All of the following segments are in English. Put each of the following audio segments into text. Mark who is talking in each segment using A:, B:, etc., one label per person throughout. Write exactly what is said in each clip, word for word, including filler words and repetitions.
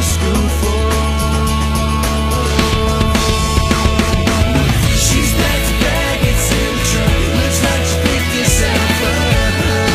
A: school for. She's packed a bag, it's in the trunk. Looks like she picked this out for her.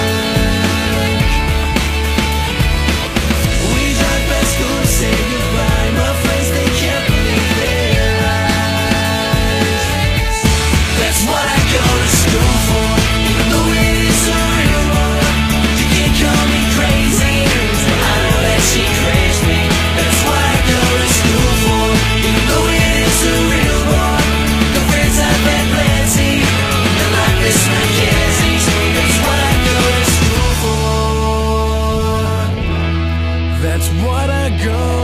A: We drive past school to say goodbye. My friends, they can't believe their eyes. That's what I go to school for, even though it is a real war. You can't call me crazy, I know that she crazed me. That's what I go to school for, even though it is a real war. The friends I've had plenty, they're like Miss Mackenzie's. That's what I go to school for. That's what I go